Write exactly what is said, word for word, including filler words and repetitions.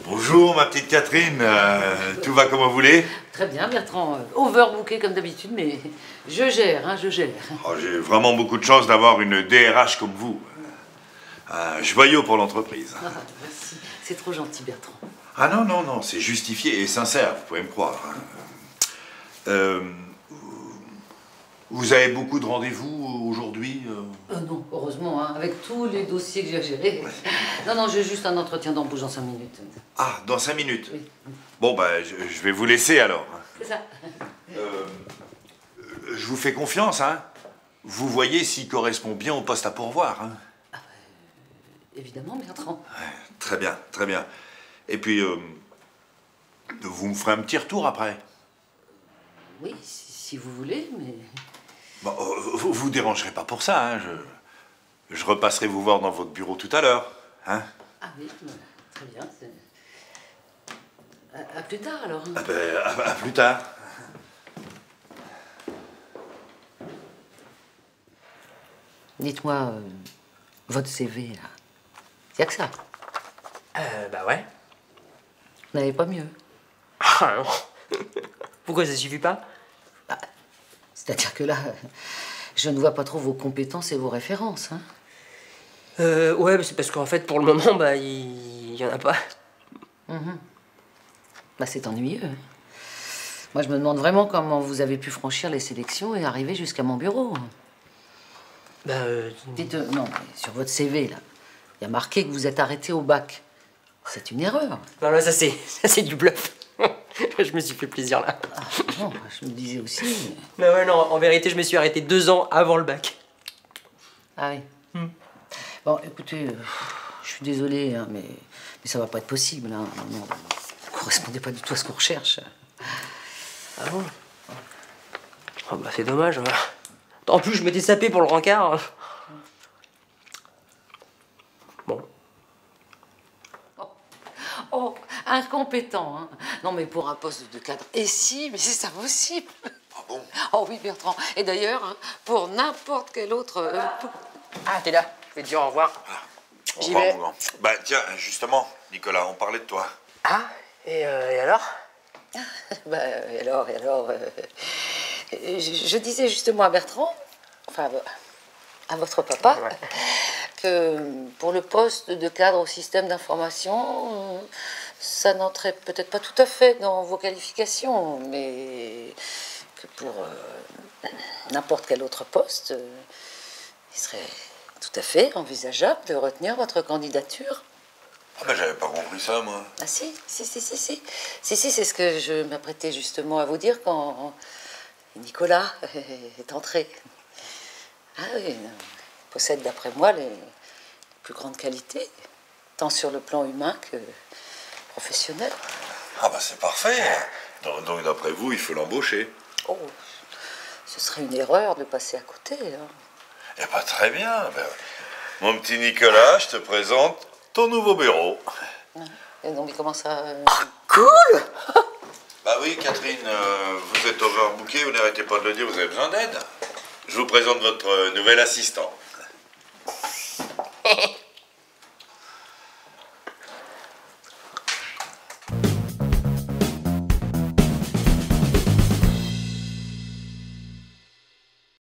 Bonjour ma petite Catherine, euh, tout va comme vous voulez? Très bien Bertrand, euh, overbooké comme d'habitude, mais je gère, hein, je gère. Oh, j'ai vraiment beaucoup de chance d'avoir une D R H comme vous. Un joyau pour l'entreprise. Ah, merci, c'est trop gentil Bertrand. Ah non, non, non, c'est justifié et sincère, vous pouvez me croire. Euh, vous avez beaucoup de rendez-vous aujourd'hui? euh... Euh, non, heureusement, hein, avec tous les dossiers que j'ai à gérer. Ouais. Non, non, j'ai juste un entretien d'embauche dans cinq minutes. Ah, dans cinq minutes? Oui. Bon, bah, je, je vais vous laisser alors. C'est ça. Euh, je vous fais confiance, hein. Vous voyez s'il correspond bien au poste à pourvoir, hein. Ah, bah, euh, évidemment, Bertrand. Ouais, très bien, très bien. Et puis, euh, vous me ferez un petit retour après? Oui, si, si vous voulez, mais... Bon, euh, vous vous dérangerez pas pour ça, hein. Je, je repasserai vous voir dans votre bureau tout à l'heure, hein. Ah oui, bah, très bien. À, à plus tard, alors. Ah ben, à, à plus tard. Dites-moi, euh, votre C V, là, y a que ça. Euh, bah ouais. Vous n'avez pas mieux. Ah non. Pourquoi ça suffit pas? Bah, c'est-à-dire que là, je ne vois pas trop vos compétences et vos références, hein. Euh, ouais, bah c'est parce qu'en fait, pour le moment, bah, il y en a pas. Mmh. Bah, c'est ennuyeux. Moi, je me demande vraiment comment vous avez pu franchir les sélections et arriver jusqu'à mon bureau. Bah, euh... Dites, euh, non, mais sur votre C V, là, il y a marqué que vous êtes arrêté au bac. C'est une erreur. Non, là, ça c'est, ça c'est du bluff. Je me suis fait plaisir, là. Ah, non, je me disais aussi... Mais ouais, non, en vérité, je me suis arrêté deux ans avant le bac. Ah oui. Hmm. Bon, écoutez, euh, je suis désolée, hein, mais, mais ça va pas être possible. Hein. Non, non, vous ne correspondez pas du tout à ce qu'on recherche. Ah bon? Oh, bah, c'est dommage. Hein. En plus, je m'étais sapé pour le rencard. Bon. Oh, oh, incompétent, hein. Non, mais pour un poste de cadre, et si, mais c'est ça possible. Ah bon? Oh oui, Bertrand. Et d'ailleurs, hein, pour n'importe quel autre... euh, Ah, t'es là. Je vais te dire au revoir. Ah, au J'y revoir, vais. Bougon. Bah tiens, justement, Nicolas, on parlait de toi. Ah, et, euh, et alors? Bah, et alors, et alors... euh, je, je disais justement à Bertrand, enfin, à votre papa, Ouais. que pour le poste de cadre au système d'information, euh, ça n'entrait peut-être pas tout à fait dans vos qualifications, mais que pour euh, n'importe quel autre poste, euh, il serait tout à fait envisageable de retenir votre candidature. Ah ben j'avais pas compris ça, moi. Ah si, si, si, si, si, si, si, c'est ce que je m'apprêtais justement à vous dire quand Nicolas est entré. Ah oui, il possède d'après moi les plus grandes qualités, tant sur le plan humain que professionnel. Ah bah c'est parfait. Donc, donc d'après vous, il faut l'embaucher. Oh, ce serait une erreur de passer à côté. Hein. Eh pas très bien. Ben, mon petit Nicolas, je te présente ton nouveau bureau. Et donc, comment ça... euh, Cool! Bah oui, Catherine, euh, vous êtes overbooké, vous n'arrêtez pas de le dire, vous avez besoin d'aide. Je vous présente votre euh, nouvel assistant.